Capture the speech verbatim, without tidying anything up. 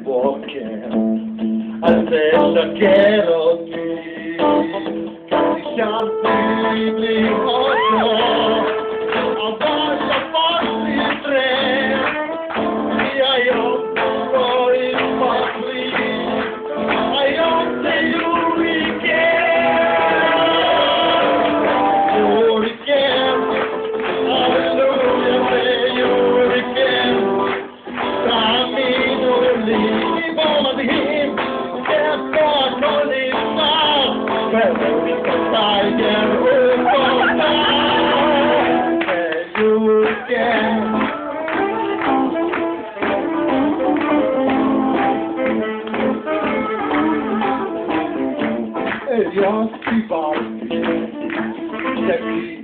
walking. I said, look at all these. Cause he shot me hard. I want to fall in train. I am going partly. I am the hurricane. Hurricane. Hallelujah, say hurricane. Camino libo di him. Yes, God, no need now. Whether we can tiger or go down. Say hurricane. Elias Vivaldi,